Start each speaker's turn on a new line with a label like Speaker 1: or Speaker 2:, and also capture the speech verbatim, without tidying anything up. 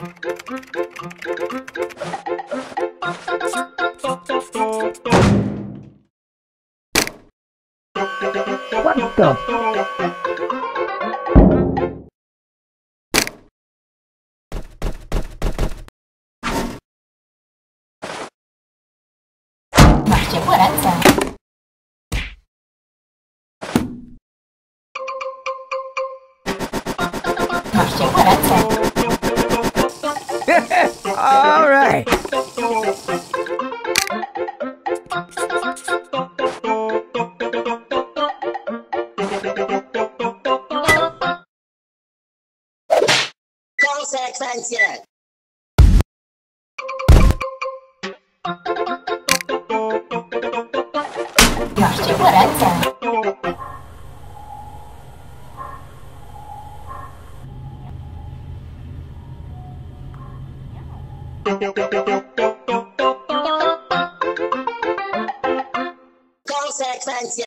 Speaker 1: What the?
Speaker 2: Masz ciepłe ręce. Masz ciepłe ręce.
Speaker 1: All right.
Speaker 3: Konsekwencje.
Speaker 2: Masz ciepłe ręce.
Speaker 3: Konsekwencje.